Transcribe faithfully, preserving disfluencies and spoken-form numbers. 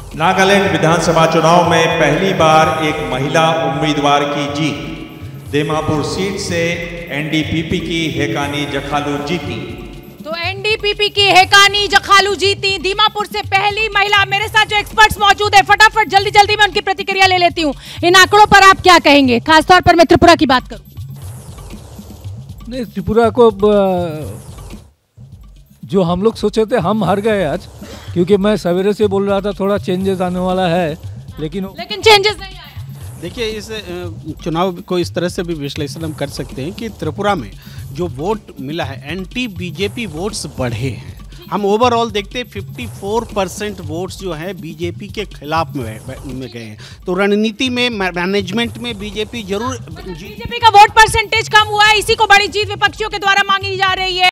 नागालैंड विधानसभा चुनाव में पहली बार एक महिला उम्मीदवार की जीत। दीमापुर सीट से एनडीपीपी की हेकानी जखालू जीती। तो एनडीपीपी की हेकानी जखालू जीती, दीमापुर से पहली महिला। मेरे साथ जो एक्सपर्ट्स मौजूद है, फटाफट जल्दी जल्दी मैं उनकी प्रतिक्रिया ले लेती हूँ। इन आंकड़ों पर आप क्या कहेंगे? खासतौर पर मैं त्रिपुरा की बात करूँ। नहीं, त्रिपुरा को जो हम लोग सोचे थे हम हार गए आज, क्योंकि मैं सवेरे से बोल रहा था थोड़ा चेंजेस आने वाला है, लेकिन लेकिन चेंजेस नहीं आया। देखिए, इस चुनाव को इस तरह से भी विश्लेषण हम कर सकते हैं कि त्रिपुरा में जो वोट मिला है, एंटी बीजेपी वोट्स बढ़े हैं। हम ओवरऑल देखते हैं चौवन परसेंट वोट्स जो हैं बीजेपी के खिलाफ में, में गए हैं। तो रणनीति में, मैनेजमेंट में बीजेपी जरूर बीजेपी का वोट परसेंटेज कम हुआ है, इसी को बड़ी जीत विपक्षियों के द्वारा मांगी जा रही है।